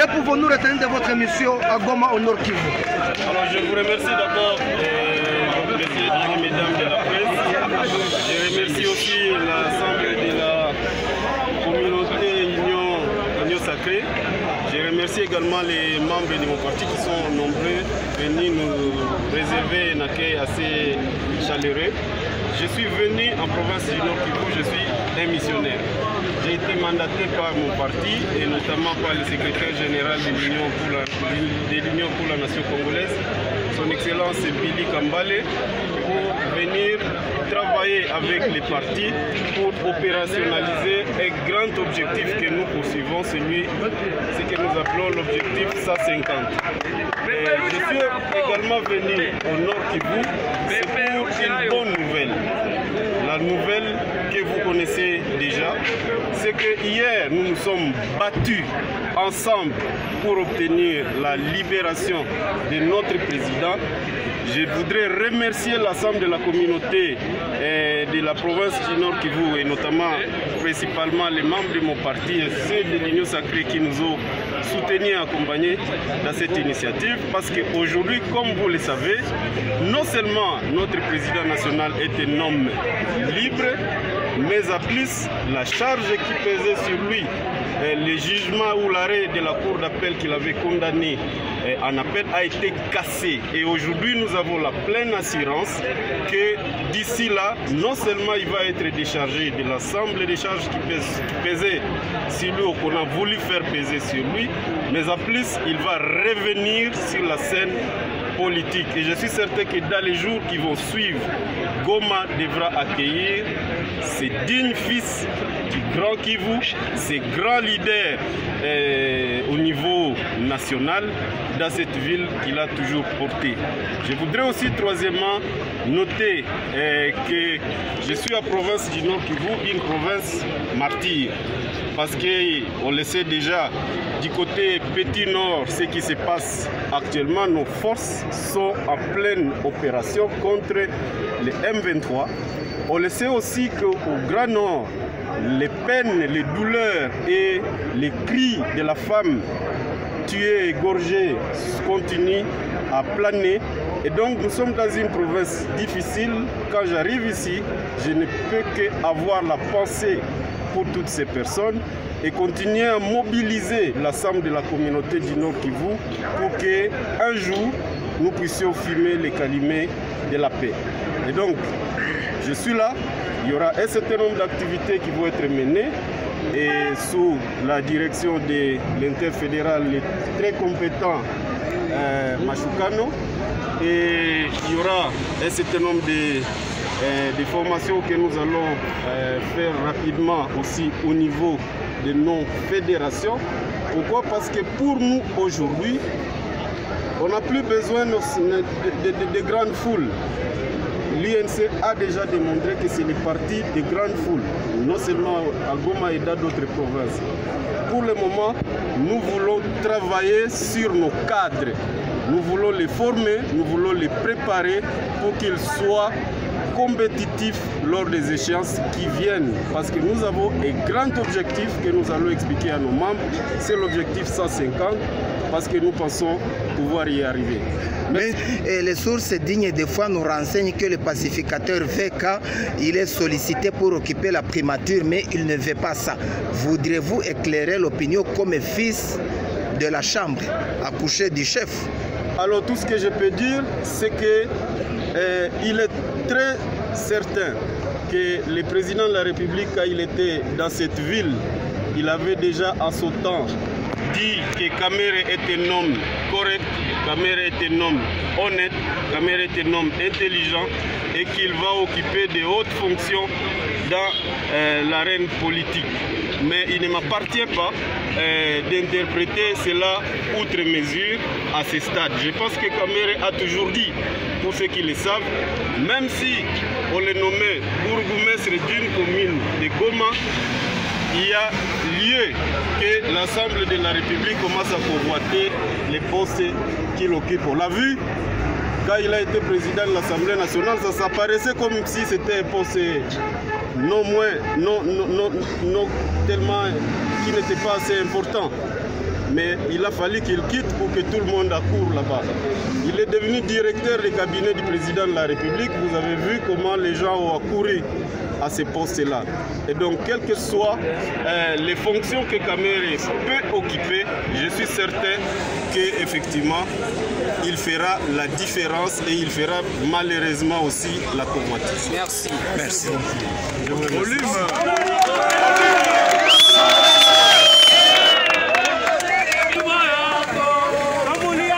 Que pouvons-nous retenir de votre émission à Goma au Nord Kivu? Alors je vous remercie d'abord, messieurs, mesdames de la presse. Je remercie aussi l'ensemble de la communauté Union Sacrée. Je remercie également les membres de mon parti qui sont nombreux venus nous réserver un accueil assez chaleureux. Je suis venu en province du Nord Kivu, je suis un missionnaire. J'ai été mandaté par mon parti et notamment par le secrétaire général de l'Union pour la Nation congolaise, son Excellence Billy Kambale, pour venir travailler avec les partis pour opérationnaliser un grand objectif que nous poursuivons, ce que nous appelons l'objectif 150. Je suis également venu au Nord Kivu, c'est pour une bonne nouvelle. La nouvelle que vous connaissez déjà, c'est que hier nous nous sommes battus ensemble pour obtenir la libération de notre président. Je voudrais remercier l'ensemble de la communauté de la province du Nord Kivu et notamment principalement les membres de mon parti et ceux de l'Union Sacrée qui nous ont soutenus et accompagnés dans cette initiative, parce qu'aujourd'hui, comme vous le savez, non seulement notre président national est un homme libre, mais en plus la charge qui pesait sur lui, le jugement ou l'arrêt de la cour d'appel qu'il avait condamné en appel a été cassé. Et aujourd'hui, nous avons la pleine assurance que d'ici là, non seulement il va être déchargé de l'ensemble des charges qui pesaient sur lui ou qu'on a voulu faire peser sur lui, mais en plus, il va revenir sur la scène politique. Et je suis certain que dans les jours qui vont suivre, Goma devra accueillir ses dignes fils du Grand Kivu, ses grands leaders au niveau national dans cette ville qu'il a toujours portée. Je voudrais aussi troisièmement noter que je suis à province du Nord Kivu, une province martyre, parce qu'on le sait déjà, du côté Petit Nord, ce qui se passe actuellement, nos forces sont en pleine opération contre les M23. On le sait aussi qu'au Grand Nord, les peines, les douleurs et les cris de la femme tuée, égorgée continuent à planer. Et donc nous sommes dans une province difficile. Quand j'arrive ici, je ne peux qu'avoir la pensée pour toutes ces personnes et continuer à mobiliser l'ensemble de la communauté du Nord Kivu pour qu'un jour nous puissions fumer les calumet de la paix. Et donc, je suis là, il y aura un certain nombre d'activités qui vont être menées et sous la direction de l'interfédéral très compétent Machukano, et il y aura un certain nombre de formations que nous allons faire rapidement aussi au niveau de nos fédérations. Pourquoi? Parce que pour nous aujourd'hui, on n'a plus besoin de grandes foules. L'INC a déjà démontré que c'est le parti de grandes foules, non seulement à Goma et dans d'autres provinces. Pour le moment, nous voulons travailler sur nos cadres. Nous voulons les former, nous voulons les préparer pour qu'ils soient compétitifs lors des échéances qui viennent. Parce que nous avons un grand objectif que nous allons expliquer à nos membres. C'est l'objectif 150, parce que nous pensons pouvoir y arriver. Mais les sources dignes des fois nous renseignent que le pacificateur VK, il est sollicité pour occuper la primature, mais il ne veut pas ça. Voudrez-vous éclairer l'opinion comme fils de la chambre, accouché du chef? Alors tout ce que je peux dire, c'est que il est très certain que le président de la République, quand il était dans cette ville, il avait déjà à son temps dit que Kamere est un homme correct, Kamere est un homme honnête, Kamere est un homme intelligent et qu'il va occuper de hautes fonctions dans l'arène politique. Mais il ne m'appartient pas d'interpréter cela outre mesure à ce stade. Je pense que Kamere a toujours dit, pour ceux qui le savent, même si on le nommait bourgmestre d'une commune de Goma, il y a lieu que l'Assemblée de la République commence à convoiter les postes qu'il occupe. On l'a vu, quand il a été président de l'Assemblée nationale, ça s'apparaissait comme si c'était un poste non tellement qui n'était pas assez important. mais il a fallu qu'il quitte pour que tout le monde accourt là-bas. Il est devenu directeur du cabinet du président de la République. Vous avez vu comment les gens ont accouru à ces postes-là. Et donc, quelles que soient les fonctions que Kamere peut occuper, je suis certain qu'effectivement, il fera la différence et il fera malheureusement aussi la convoitise. Merci. Merci. Je vous remercie.